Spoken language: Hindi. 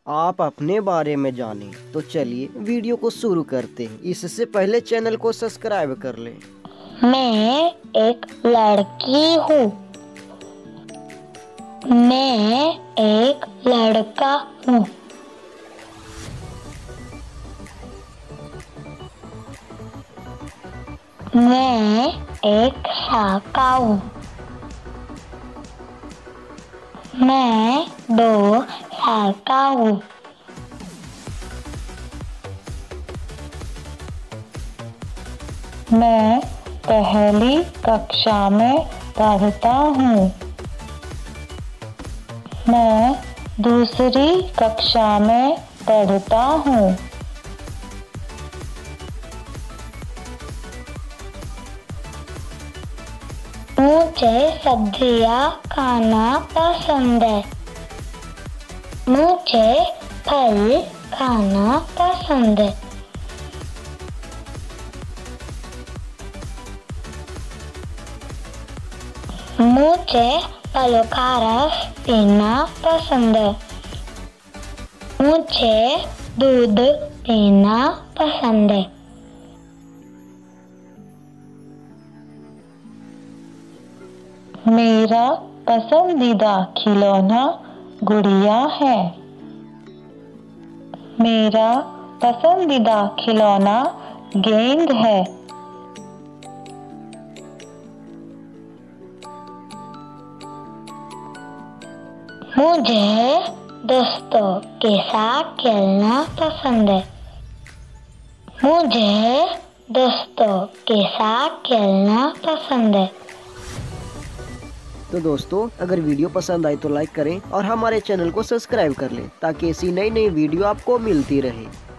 आप अपने बारे में जानें तो चलिए वीडियो को शुरू करते हैं। इससे पहले चैनल को सब्सक्राइब कर लें। मैं एक लड़की हूँ। मैं एक लड़का हूँ। मैं एक शाका हूँ। मैं 2 साल का हूँ। मैं पहली कक्षा में पढ़ता हूँ। मैं दूसरी कक्षा में पढ़ता हूँ। मुझे सब्जियाँ खाना पसंद है। मुझे फल खाना पसंद है। मुझे फलों का रस पीना पसंद है। मुझे दूध पीना पसंद है। मेरा पसंदीदा खिलौना गुड़िया है। मेरा पसंदीदा खिलौना गेंद है। मुझे दोस्तों के साथ खेलना पसंद है। मुझे दोस्तों के साथ खेलना पसंद है। तो दोस्तों, अगर वीडियो पसंद आए तो लाइक करें और हमारे चैनल को सब्सक्राइब कर लें ताकि ऐसी नई नई वीडियो आपको मिलती रहे।